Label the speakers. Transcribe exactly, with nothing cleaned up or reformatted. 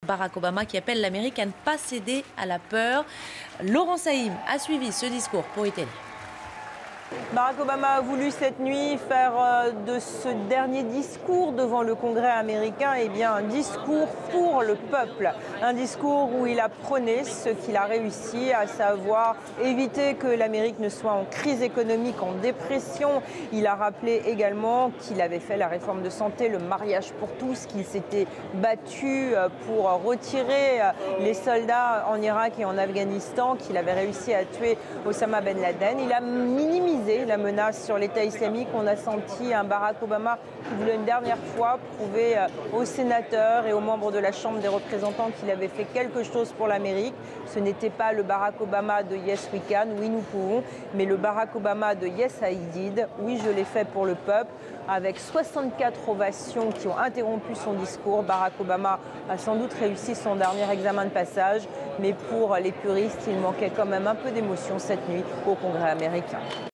Speaker 1: Barack Obama qui appelle l'Amérique à ne pas céder à la peur. Laurent Saïm a suivi ce discours pour I T N.
Speaker 2: Barack Obama a voulu cette nuit faire de ce dernier discours devant le Congrès américain eh bien, un discours pour le peuple. Un discours où il a prôné ce qu'il a réussi, à savoir éviter que l'Amérique ne soit en crise économique, en dépression. Il a rappelé également qu'il avait fait la réforme de santé, le mariage pour tous, qu'il s'était battu pour retirer les soldats en Irak et en Afghanistan, qu'il avait réussi à tuer Osama Ben Laden. Il a minimisé la menace sur l'État islamique. On a senti un Barack Obama qui voulait une dernière fois prouver aux sénateurs et aux membres de la Chambre des représentants qu'il avait fait quelque chose pour l'Amérique. Ce n'était pas le Barack Obama de Yes we can, oui nous pouvons, mais le Barack Obama de Yes I did, oui je l'ai fait pour le peuple. Avec soixante-quatre ovations qui ont interrompu son discours, Barack Obama a sans doute réussi son dernier examen de passage, mais pour les puristes, il manquait quand même un peu d'émotion cette nuit au Congrès américain.